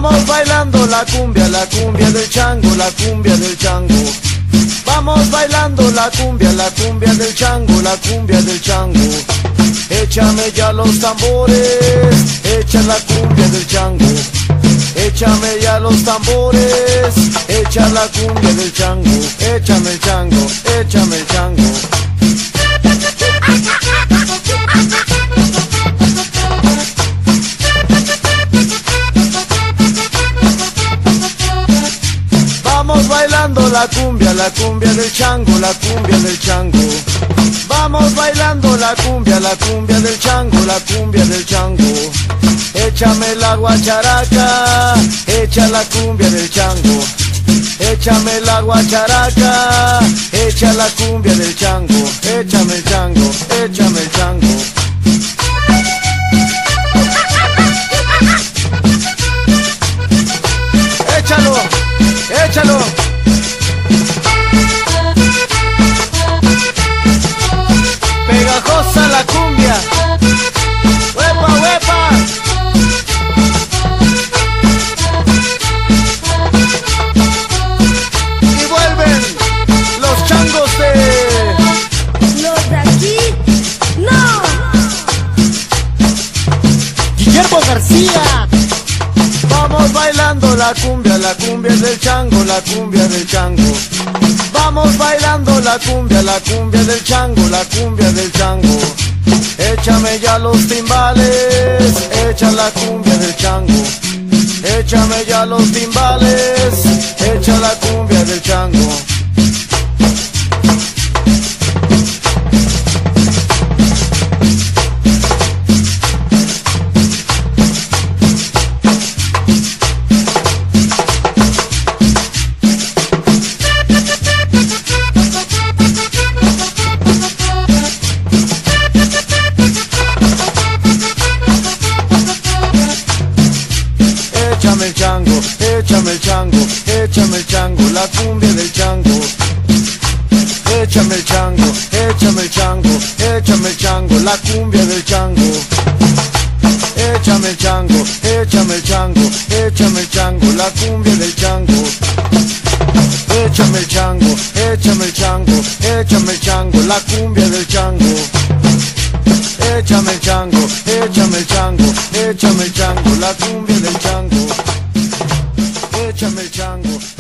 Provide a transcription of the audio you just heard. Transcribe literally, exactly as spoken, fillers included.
Vamos bailando la cumbia, la cumbia del chango, la cumbia del chango. Vamos bailando la cumbia, la cumbia del chango, la cumbia del chango. Échame ya los tambores, echa la cumbia del chango. Échame ya los tambores, echa la cumbia del chango. Échame el chango, échame el chango. Vamos bailando la cumbia, la cumbia del chango, la cumbia del chango. Vamos bailando la cumbia, la cumbia del chango, la cumbia del chango. Échame la guacharaca, echa la cumbia del chango. Échame la guacharaca, echa la cumbia del chango. Échame el chango, échame el chango. Échalo, échalo. Pegajosa la cumbia. ¡Huepa, huepa! Y vuelven los changos de... Los de aquí, no. Guillermo García. Vamos bailando la cumbia, la cumbia del chango, la cumbia del chango. Vamos bailando la cumbia, la cumbia del chango, la cumbia del chango. Échame ya los timbales, echa la cumbia del chango. Échame ya los timbales, echa la cumbia del chango. Échame el chango, échame el chango, échame el chango, la cumbia del chango. Échame el chango, échame el chango, échame el chango, la cumbia del chango. Échame el chango, échame el chango, échame el chango, la cumbia del chango. Échame el chango, échame el chango, échame el chango, la cumbia del chango. Échame el chango, échame el chango, échame el chango, la cumbia del chango. Échame el chango.